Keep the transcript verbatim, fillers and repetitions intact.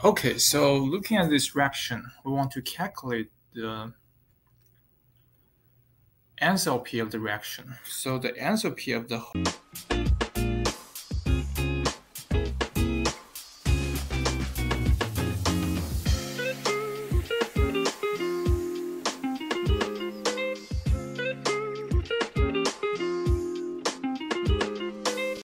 Okay, so looking at this reaction, we want to calculate the enthalpy of the reaction. So the enthalpy of the